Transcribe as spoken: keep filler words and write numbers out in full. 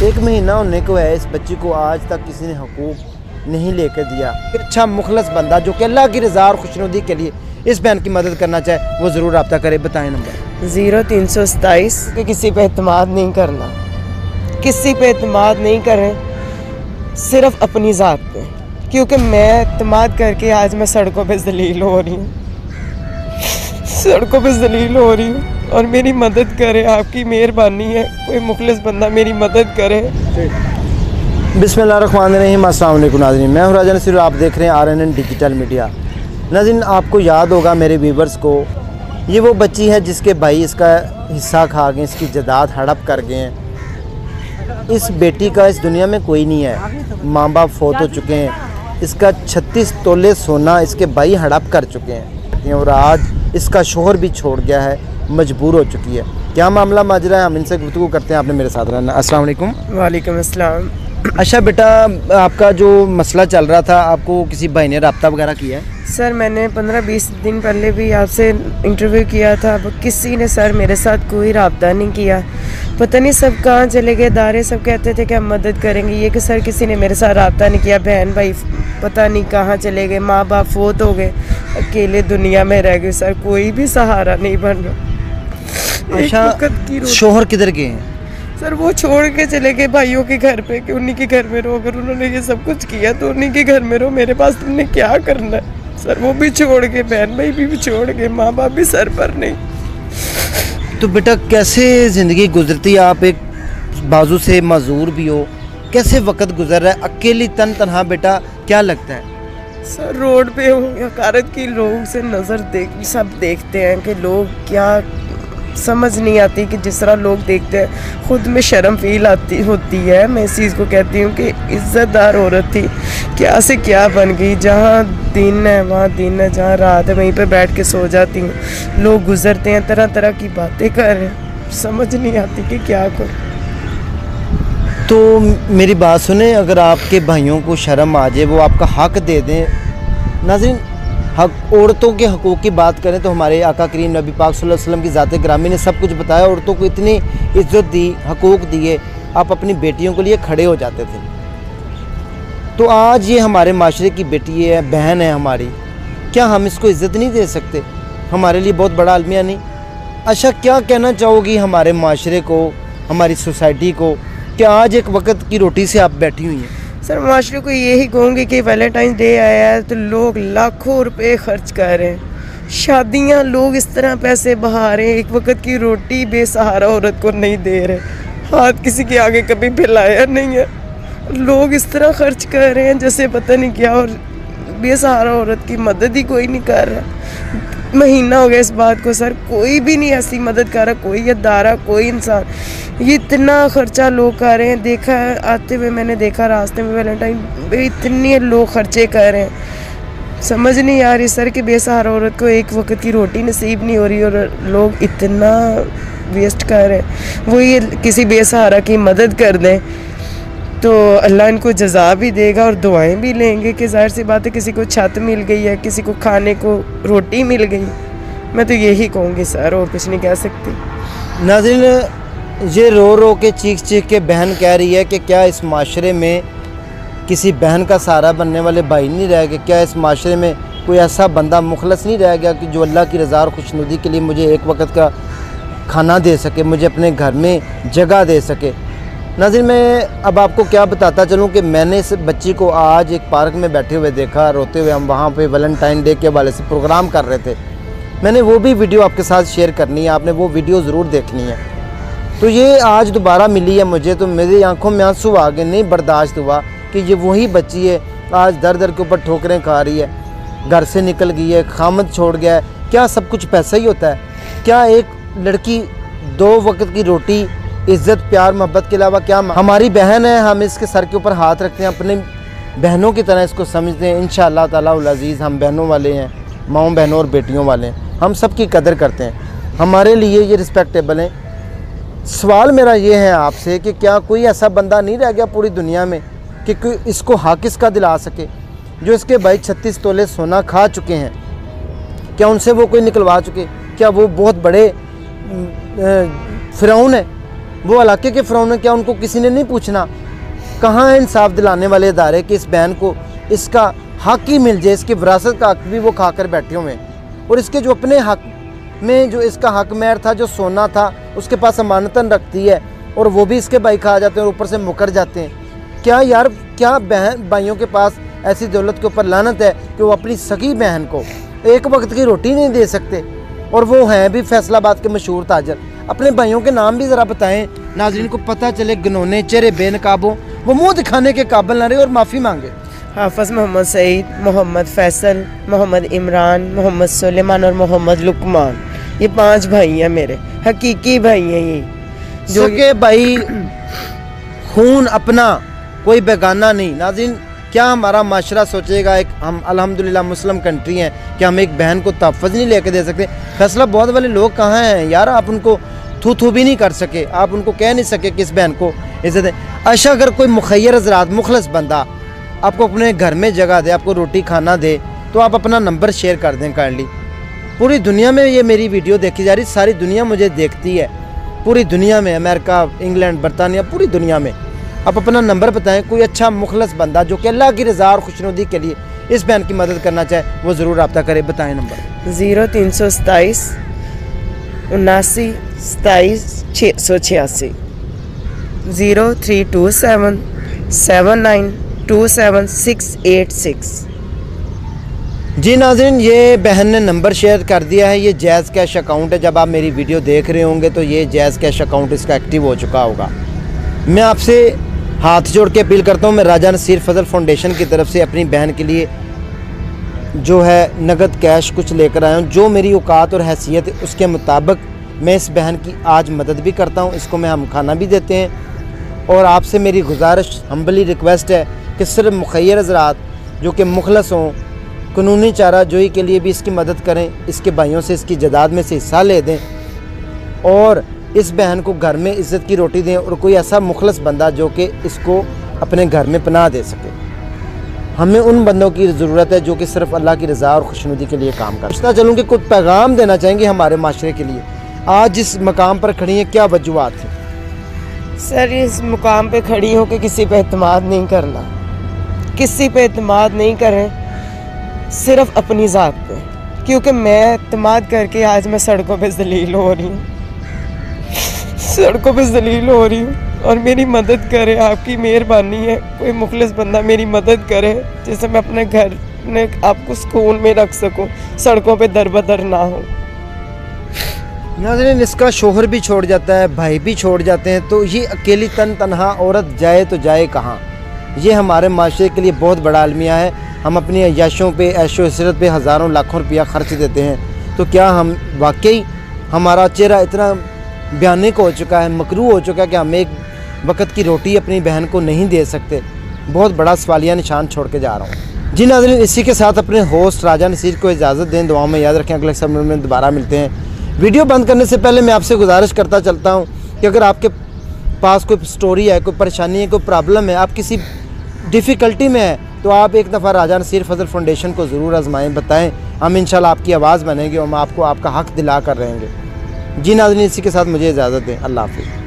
एक महीना होने को है, इस बच्ची को आज तक किसी ने हुकूक नहीं लेकर दिया। अच्छा मुखलस बंदा जो कि अल्लाह की रज़ा और खुशनुदी के लिए इस बहन की मदद करना चाहे वो ज़रूर रब्ता करे। बताएं नंबर। ज़ीरो तीन सौ सताईस कि किसी पे एतमाद नहीं करना, किसी पे एतमाद नहीं करें, सिर्फ अपनी ज़ात पे, क्योंकि मैं एतमाद करके आज मैं सड़कों पे ज़लील हो रही हूँ, सड़कों पे ज़लील हो रही हूँ और मेरी मदद करे, आपकी मेहरबानी है, कोई मुखलिस बंदा मेरी मदद करे। बिस्मिल्लाहिर्रहमानिर्रहीम। अस्सलाम वालेकुम नाज़रीन, मैं हूँ राजा नसीर, आप देख रहे हैं R N N digital media. नाज़रीन, आपको याद होगा मेरे व्यूवर्स को, ये वो बच्ची है जिसके भाई इसका हिस्सा खा गए, इसकी जायदाद हड़प कर गए हैं। इस बेटी का इस दुनिया में कोई नहीं है, माँ बाप फौत हो चुके हैं, इसका छत्तीस तोले सोना इसके भाई हड़प कर चुके हैं और आज इसका शोहर भी छोड़ गया है, मजबूर हो चुकी है। क्या मामला माजरा है, हम इनसे गुफ्तगू करते हैं। आपने मेरे साथ रहना। अस्सलाम वालेकुम। वालेकुम अस्सलाम। अच्छा बेटा, आपका जो मसला चल रहा था, आपको किसी भाई ने रब्ता वगैरह किया है? सर मैंने पंद्रह बीस दिन पहले भी आपसे इंटरव्यू किया था, अब किसी ने सर मेरे साथ कोई रब्ता नहीं किया। पता नहीं सब कहाँ चले गए दारे, सब कहते थे कि हम मदद करेंगे, ये कि सर किसी ने मेरे साथ रब्ता नहीं किया। बहन भाई पता नहीं कहाँ चले गए, माँ बाप फोत हो गए, अकेले दुनिया में रह गए सर, कोई भी सहारा नहीं बन रहा। अच्छा, शोहर किधर गए हैं? सर वो छोड़ के चले गए भाइयों के घर पे कि उन्हीं के घर में रहो, अगर उन्होंने ये सब कुछ किया तो उन्हीं के घर में रहो, मेरे पास तुमने क्या करना है। सर वो भी छोड़ के, बहन भाई भी, भी छोड़ के, माँ बाप भी सर पर नहीं। तो बेटा कैसे ज़िंदगी गुजरती है? आप एक बाजू से मजदूर भी हो, कैसे वक्त गुजर रहा है अकेली तन तनहा? बेटा क्या लगता है? सर रोड पे हूँ, हकारत की लोग से नज़र देख सब देखते हैं कि लोग क्या, समझ नहीं आती कि जिस तरह लोग देखते हैं ख़ुद में शर्म फील आती होती है। मैं इस चीज़ को कहती हूँ कि इज़्ज़तदार औरत थी, क्या से क्या बन गई। जहाँ दिन है वहाँ दिन है, जहाँ रात है वहीं पे बैठ के सो जाती हूँ। लोग गुजरते हैं, तरह तरह की बातें कर रहे हैं, समझ नहीं आती कि क्या करूँ। तो मेरी बात सुने, अगर आपके भाइयों को शर्म आ जाए, वो आपका हक दे दें। नाज़रीन, हक औरतों के हकूक़ की बात करें तो हमारे आका करीम नबी पाक सल्लल्लाहु अलैहि वसल्लम की ज़ात ग्रामी ने सब कुछ बताया, औरतों को इतनी इज्जत दी, हकूक़ दिए, आप अपनी बेटियों के लिए खड़े हो जाते थे। तो आज ये हमारे माशरे की बेटी है, बहन है हमारी, क्या हम इसको इज़्ज़त नहीं दे सकते? हमारे लिए बहुत बड़ा अलमिया नहीं? अच्छा, क्या कहना चाहोगी हमारे माशरे को, हमारी सोसाइटी को, कि आज एक वक्त की रोटी से आप बैठी हुई हैं? सर माशरे को यही कहूँगी कि वैलेंटाइन डे आया है तो लोग लाखों रुपए खर्च कर रहे हैं, शादियाँ लोग इस तरह पैसे बहा रहे हैं, एक वक्त की रोटी बेसहारा औरत को नहीं दे रहे, हाथ किसी के आगे कभी फैलाया नहीं है। लोग इस तरह खर्च कर रहे हैं जैसे पता नहीं क्या, और बेसहारा औरत की मदद ही कोई नहीं कर रहा। महीना हो गया इस बात को सर, कोई भी नहीं ऐसी मदद कर रहा, कोई अदारा, कोई इंसान। ये इतना खर्चा लोग कर रहे हैं, देखा है आते हुए मैंने देखा रास्ते में वैलेंटाइन पे इतने लोग खर्चे कर रहे हैं, समझ नहीं आ रही सर कि बेसहारा औरत को एक वक्त की रोटी नसीब नहीं हो रही और लोग इतना वेस्ट कर रहे हैं। वो ये किसी बेसहारा की मदद कर दें तो अल्लाह इनको जज़ा भी देगा और दुआएं भी लेंगे कि ज़ाहिर सी बात है किसी को छत मिल गई है, किसी को खाने को रोटी मिल गई। मैं तो यही कहूँगी सर, और कुछ नहीं कह सकती। नाज़रीन, ये रो रो के चीख चीख के बहन कह रही है कि क्या इस माशरे में किसी बहन का सहारा बनने वाले भाई नहीं रह गए? क्या इस माशरे में कोई ऐसा बंदा मुखलस नहीं रह गया कि जो अल्लाह की रज़ा और खुशनुदी के लिए मुझे एक वक्त का खाना दे सके, मुझे अपने घर में जगह दे सके? नाज़रीन, मैं अब आपको क्या बताता चलूँ कि मैंने इस बच्ची को आज एक पार्क में बैठे हुए देखा, रोते हुए। हम वहाँ पे वैलेंटाइन डे के हवाले से प्रोग्राम कर रहे थे, मैंने वो भी वीडियो आपके साथ शेयर करनी है, आपने वो वीडियो ज़रूर देखनी है। तो ये आज दोबारा मिली है मुझे, तो मेरी आंखों में आंसू आ गए, नहीं बर्दाश्त हुआ कि ये वही बच्ची है आज दर दर के ऊपर ठोकरें खा रही है, घर से निकल गई है, खामद छोड़ गया है। क्या सब कुछ पैसा ही होता है? क्या एक लड़की दो वक्त की रोटी, इज़्ज़त, प्यार, मोहब्बत के अलावा क्या? हमारी बहन है, हम इसके सर के ऊपर हाथ रखते हैं, अपने बहनों की तरह इसको समझते हैं। इंशाअल्लाह ताला उल अज़ीज़ हम बहनों वाले हैं, माँओं बहनों और बेटियों वाले हैं, हम सब की कदर करते हैं, हमारे लिए ये रिस्पेक्टेबल हैं। सवाल मेरा ये है आपसे कि क्या कोई ऐसा बंदा नहीं रह गया पूरी दुनिया में कि कोई इसको हक इसका दिला सके? जो इसके भाई छत्तीस तोले सोना खा चुके हैं, क्या उनसे वो कोई निकलवा चुके? क्या वो बहुत बड़े फ़िरौन है? वो इलाके के फ़िरौन हैं, क्या उनको किसी ने नहीं पूछना? कहाँ है इंसाफ दिलाने वाले इदारे कि इस बहन को इसका हक ही मिल जाए, इसकी विरासत का हक भी वो खा कर बैठे हुए हैं। और इसके जो अपने हक में जो इसका हक मेहर था, जो सोना था, उसके पास अमानतन रखती है और वो भी इसके भाई खा जाते हैं और ऊपर से मुकर जाते हैं। क्या यार, क्या बहन भाइयों के पास ऐसी दौलत के ऊपर लानत है कि वो अपनी सगी बहन को एक वक्त की रोटी नहीं दे सकते? और वो हैं भी फैसलाबाद के मशहूर ताजर। अपने भाइयों के नाम भी ज़रा बताएं, नाज़रीन को पता चले, गिनौने चेहरे बेनकाबों, वो मुंह दिखाने के काबिल ना रहे और माफ़ी मांगे। हाफिज़ मोहम्मद सईद, मोहम्मद फैसल, मोहम्मद इमरान, मोहम्मद सुलेमान और मोहम्मद लुकमान, ये पांच भाई हैं मेरे, हकीकी भाई हैं ये, जो के भाई खून अपना, कोई बेगाना नहीं। नाज़रीन, क्या हमारा माशरा सोचेगा? एक हम अल्हम्दुलिल्लाह मुस्लिम कंट्री हैं, कि हम एक बहन को तहफ़्फ़ुज़ नहीं लेके दे सकते? फैसलाबाद वाले लोग कहाँ हैं यार? आप उनको थू थू भी नहीं कर सके, आप उनको कह नहीं सके कि इस बहन को इज़्ज़त दें। अच्छा, अगर कोई मुखय्यर हज़रात, मुखलस बंदा आपको अपने घर में जगह दे, आपको रोटी खाना दे, तो आप अपना नंबर शेयर कर दें काइंडली। पूरी दुनिया में ये मेरी वीडियो देखी जा रही, सारी दुनिया मुझे देखती है, पूरी दुनिया में, अमेरिका, इंग्लैंड, बरतानिया, पूरी दुनिया में। आप अपना नंबर बताएं, कोई अच्छा मुखलस बंदा जो कि अल्लाह की रज़ा और खुशनुदी के लिए इस बहन की मदद करना चाहे, वो ज़रूर रब्ता करे। बताएं नंबर। ज़ीरो तीन सौ सताईस उनासी सताईस छः सौ छियासी, zero three two seven seven nine two seven six eight six. जी नाज़रीन, ये बहन ने नंबर शेयर कर दिया है। ये जैज़ कैश अकाउंट है। जब आप मेरी वीडियो देख रहे होंगे तो ये जैज़ कैश अकाउंट इसका एक्टिव हो चुका होगा। मैं आपसे हाथ जोड़ के अपील करता हूँ, मैं राजा नसीर फजल फाउंडेशन की तरफ से अपनी बहन के लिए जो है नगद कैश कुछ लेकर आया हूँ। जो मेरी औकात और हैसियत है उसके मुताबिक मैं इस बहन की आज मदद भी करता हूँ, इसको मैं हम खाना भी देते हैं। और आपसे मेरी गुजारिश, हम्बली रिक्वेस्ट है कि सिर्फ मुखय्यर हज़रात जो कि मुखलस हों, कानूनी चारा जोई के लिए भी इसकी मदद करें, इसके भाइयों से इसकी जायदाद में से हिस्सा ले दें और इस बहन को घर में इज़्ज़त की रोटी दें। और कोई ऐसा मुखलस बंदा जो कि इसको अपने घर में पनाह दे सके। हमें उन बंदों की ज़रूरत है जो कि सिर्फ अल्लाह की रज़ा और खुशनुदी के लिए काम करते हैं। चलूँ कि कुछ पैगाम देना चाहेंगे हमारे माशरे के लिए। आज जिस मकाम पर खड़ी हैं, क्या वजूहात हैं? सर, इस मुकाम पे खड़ी हो कि किसी पे एतमाद नहीं करना, किसी पे एतमाद नहीं करें, सिर्फ अपनी ज़ात पे। क्योंकि मैं एतमाद करके आज मैं सड़कों पे जलील हो रही हूँ, सड़कों पे जलील हो रही हूँ। और मेरी मदद करे, आपकी मेहरबानी है, कोई मुखलिस बंदा मेरी मदद करे जिससे मैं अपने घर में आपको सुकून में रख सकूँ, सड़कों पे दर बदर ना हो। नाज़रीन, इसका शोहर भी छोड़ जाता है, भाई भी छोड़ जाते हैं, तो ये अकेली तन तनहा औरत जाए तो जाए कहाँ? ये हमारे माशरे के लिए बहुत बड़ा अलमिया है। हम अपनी अय्याशों पे, ऐशो इसरत पे हज़ारों लाखों रुपया खर्च देते हैं, तो क्या हम वाकई हमारा चेहरा इतना बयानिक हो चुका है, मकरू हो चुका है कि हम एक वक्त की रोटी अपनी बहन को नहीं दे सकते? बहुत बड़ा सवालिया निशान छोड़ के जा रहा हूँ। जी नाज़रीन, इसी के साथ अपने होस्ट राजा नसीर को इजाज़त दें। दुआओं में याद रखें, अगले समय में दोबारा मिलते हैं। वीडियो बंद करने से पहले मैं आपसे गुजारिश करता चलता हूँ कि अगर आपके पास कोई स्टोरी है, कोई परेशानी है, कोई प्रॉब्लम है, आप किसी डिफ़िकल्टी में है, तो आप एक दफ़ा राजा नसीर फजल फाउंडेशन को ज़रूर आजमाएं, बताएं। हम इंशाल्लाह आपकी आवाज़ बनेंगे और हम आपको आपका हक दिला कर रहेंगे। जी नाज़रीन, इसी के साथ मुझे इजाज़त दें। अल्लाह हाफ़िज़।